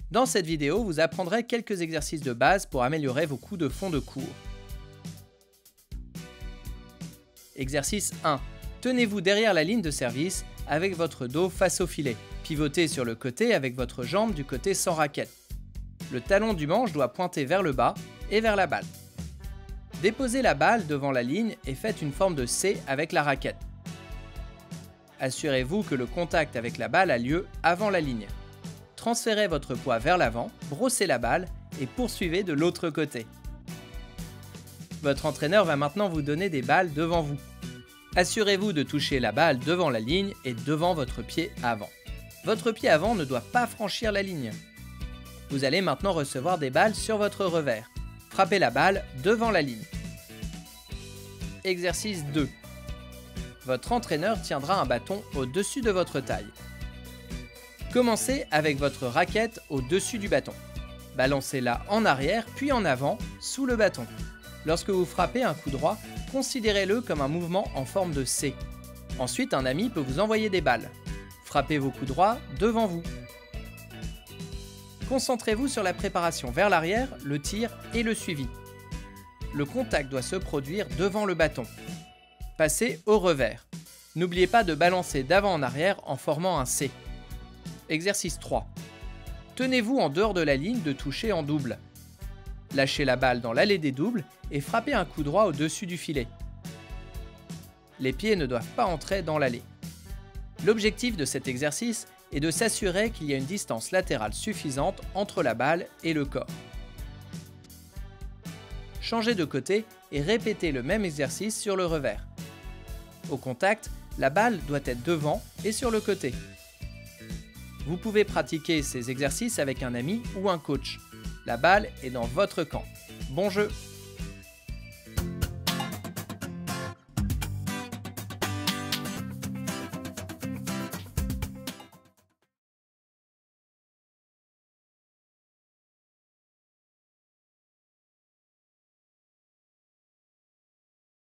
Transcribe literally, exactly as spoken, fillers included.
Dans cette vidéo, vous apprendrez quelques exercices de base pour améliorer vos coups de fond de cours. Exercice un. Tenez-vous derrière la ligne de service avec votre dos face au filet. Pivotez sur le côté avec votre jambe du côté sans raquette. Le talon du manche doit pointer vers le bas et vers la balle. Déposez la balle devant la ligne et faites une forme de C avec la raquette. Assurez-vous que le contact avec la balle a lieu avant la ligne. Transférez votre poids vers l'avant, brossez la balle et poursuivez de l'autre côté. Votre entraîneur va maintenant vous donner des balles devant vous. Assurez-vous de toucher la balle devant la ligne et devant votre pied avant. Votre pied avant ne doit pas franchir la ligne. Vous allez maintenant recevoir des balles sur votre revers. Frappez la balle devant la ligne. Exercice deux. Votre entraîneur tiendra un bâton au-dessus de votre taille. Commencez avec votre raquette au-dessus du bâton. Balancez-la en arrière puis en avant sous le bâton. Lorsque vous frappez un coup droit, considérez-le comme un mouvement en forme de C. Ensuite, un ami peut vous envoyer des balles. Frappez vos coups droits devant vous. Concentrez-vous sur la préparation vers l'arrière, le tir et le suivi. Le contact doit se produire devant le bâton. Passez au revers. N'oubliez pas de balancer d'avant en arrière en formant un C. Exercice trois. Tenez-vous en dehors de la ligne de toucher en double. Lâchez la balle dans l'allée des doubles et frappez un coup droit au-dessus du filet. Les pieds ne doivent pas entrer dans l'allée. L'objectif de cet exercice est de s'assurer qu'il y a une distance latérale suffisante entre la balle et le corps. Changez de côté et répétez le même exercice sur le revers. Au contact, la balle doit être devant et sur le côté. Vous pouvez pratiquer ces exercices avec un ami ou un coach. La balle est dans votre camp. Bon jeu!